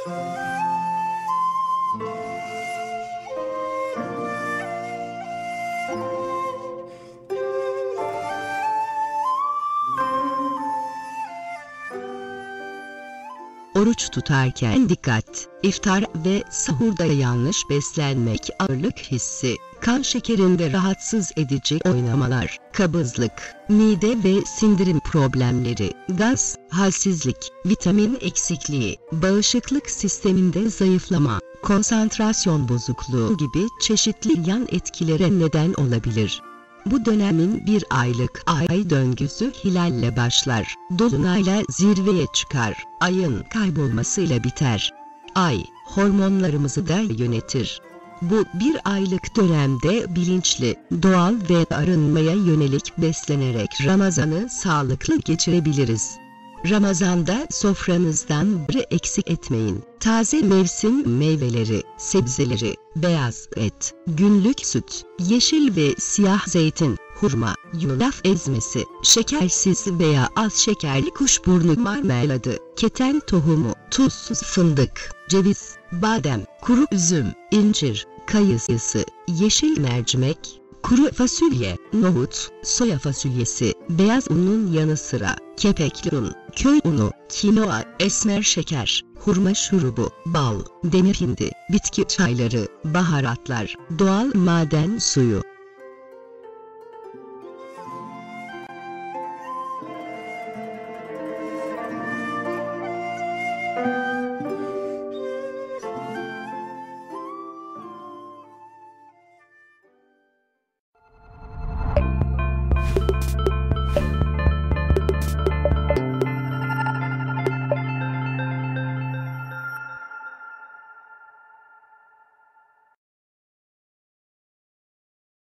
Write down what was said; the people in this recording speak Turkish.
Oruç tutarken dikkat, iftar ve sahurda yanlış beslenmek, ağırlık hissi, kan şekerinde rahatsız edici oynamalar, kabızlık, mide ve sindirim problemleri, gaz, halsizlik, vitamin eksikliği, bağışıklık sisteminde zayıflama, konsantrasyon bozukluğu gibi çeşitli yan etkilere neden olabilir. Bu dönemin bir aylık ay döngüsü hilalle başlar, dolunayla zirveye çıkar, ayın kaybolmasıyla biter. Ay, hormonlarımızı da yönetir. Bu bir aylık dönemde bilinçli, doğal ve arınmaya yönelik beslenerek Ramazan'ı sağlıklı geçirebiliriz. Ramazan'da sofranızdan bir eksik etmeyin. Taze mevsim meyveleri, sebzeleri, beyaz et, günlük süt, yeşil ve siyah zeytin, hurma, yulaf ezmesi, şekersiz veya az şekerli kuşburnu marmeladı, keten tohumu, tuzsuz fındık, ceviz, badem, kuru üzüm, incir, kayısı, yeşil mercimek, kuru fasulye, nohut, soya fasulyesi, beyaz unun yanı sıra kepekli un, köy unu, kinoa, esmer şeker, hurma şurubu, bal, demir hindi, bitki çayları, baharatlar, doğal maden suyu.